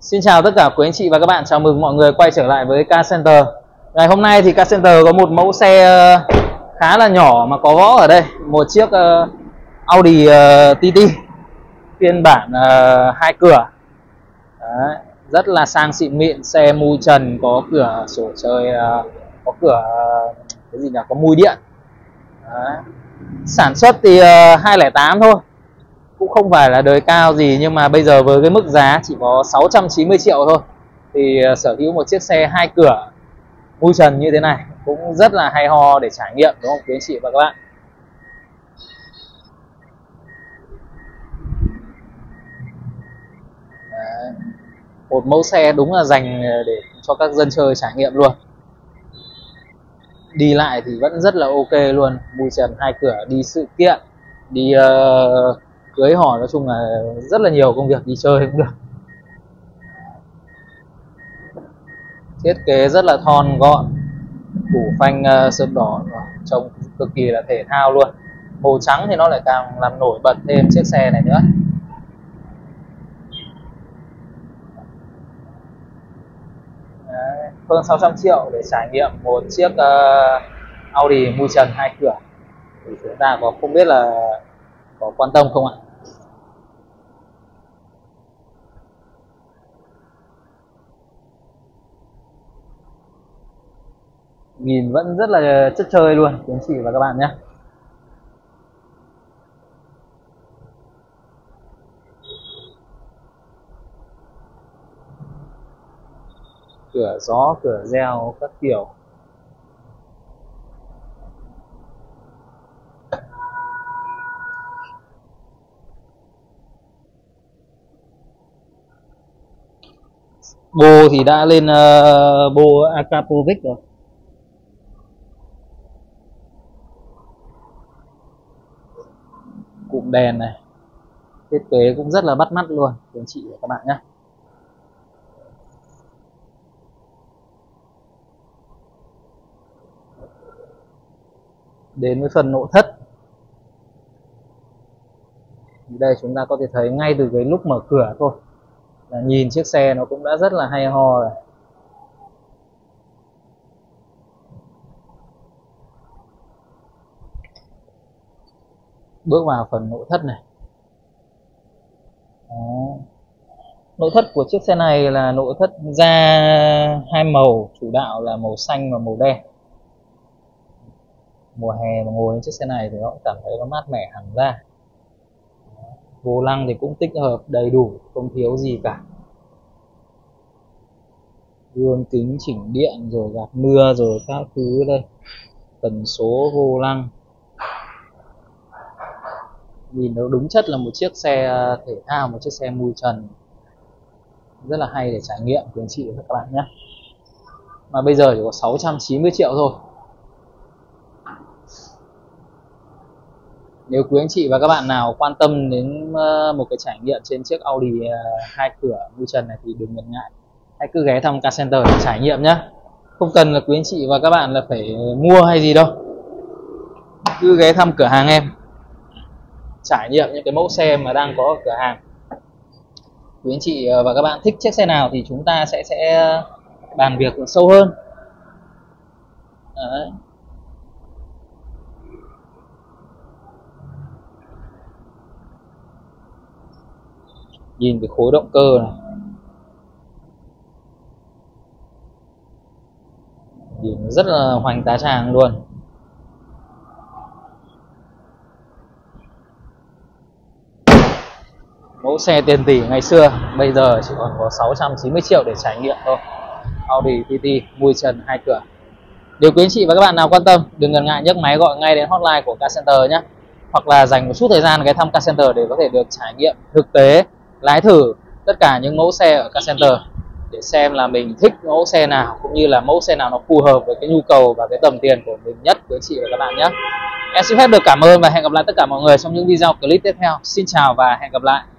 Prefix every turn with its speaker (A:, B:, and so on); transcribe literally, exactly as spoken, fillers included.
A: Xin chào tất cả quý anh chị và các bạn, chào mừng mọi người quay trở lại với Car Center. Ngày hôm nay thì Car Center có một mẫu xe khá là nhỏ mà có võ ở đây. Một chiếc uh, Audi uh, tê tê phiên bản uh, hai cửa. Đấy, rất là sang xịn mịn, xe mui trần, có cửa sổ trời, uh, có cửa uh, cái gì nhỉ, có mui điện. Đấy. Sản xuất thì uh, hai không tám thôi, cũng không phải là đời cao gì, nhưng mà bây giờ với cái mức giá chỉ có sáu trăm chín mươi triệu thôi thì sở hữu một chiếc xe hai cửa mui trần như thế này cũng rất là hay ho để trải nghiệm, đúng không quý anh chị và các bạn? Đấy. Một mẫu xe đúng là dành để cho các dân chơi trải nghiệm luôn. Đi lại thì vẫn rất là ok luôn, mui trần hai cửa, đi sự kiện, đi uh, cưới hỏi, nói chung là rất là nhiều công việc, đi chơi cũng được. Thiết kế rất là thon gọn, phủ phanh uh, sơn đỏ, trông cực kỳ là thể thao luôn. Màu trắng thì nó lại càng làm nổi bật thêm chiếc xe này nữa. Đấy, hơn sáu trăm triệu để trải nghiệm một chiếc uh, Audi mui trần hai cửa thì chúng ta có không biết là có quan tâm không ạ? Nhìn vẫn rất là chất chơi luôn quý anh chị và các bạn nhé. Cửa gió, cửa reo các kiểu. Bô thì đã lên uh, bô Akrapovic rồi. Cụm đèn này, thiết kế cũng rất là bắt mắt luôn quý anh chị và các bạn nhé. Đến với phần nội thất, đây chúng ta có thể thấy ngay từ cái lúc mở cửa thôi là nhìn chiếc xe nó cũng đã rất là hay ho rồi. Bước vào phần nội thất này. Đó. Nội thất của chiếc xe này là nội thất da hai màu, chủ đạo là màu xanh và màu đen. Mùa hè mà ngồi trên chiếc xe này thì nó cũng cảm thấy nó mát mẻ hẳn ra. Vô lăng thì cũng tích hợp đầy đủ, không thiếu gì cả. Gương kính chỉnh điện rồi gạt mưa rồi các thứ đây. Tần số vô lăng. Nhìn nó đúng chất là một chiếc xe thể thao, một chiếc xe mui trần rất là hay để trải nghiệm quý anh chị và các bạn nhé. Mà bây giờ chỉ có sáu trăm chín mươi triệu thôi. Nếu quý anh chị và các bạn nào quan tâm đến một cái trải nghiệm trên chiếc Audi hai cửa mui trần này thì đừng ngần ngại, hãy cứ ghé thăm Car Center để trải nghiệm nhé. Không cần là quý anh chị và các bạn là phải mua hay gì đâu, cứ ghé thăm cửa hàng em, trải nghiệm những cái mẫu xe mà đang có ở cửa hàng. Quý anh chị và các bạn thích chiếc xe nào thì chúng ta sẽ sẽ bàn việc sâu hơn. Đấy. Nhìn cái khối động cơ này, nhìn rất là hoành tá tràng luôn. Mẫu xe tiền tỷ ngày xưa bây giờ chỉ còn có sáu trăm chín mươi triệu để trải nghiệm thôi. Audi tê tê mui trần hai cửa. Nếu quý anh chị và các bạn nào quan tâm, đừng ngần ngại nhấc máy gọi ngay đến hotline của Car Center nhé. Hoặc là dành một chút thời gian ghé thăm Car Center để có thể được trải nghiệm thực tế, lái thử tất cả những mẫu xe ở Car Center để xem là mình thích mẫu xe nào, cũng như là mẫu xe nào nó phù hợp với cái nhu cầu và cái tầm tiền của mình nhất quý anh chị và các bạn nhé. Em xin phép được cảm ơn và hẹn gặp lại tất cả mọi người trong những video clip tiếp theo. Xin chào và hẹn gặp lại.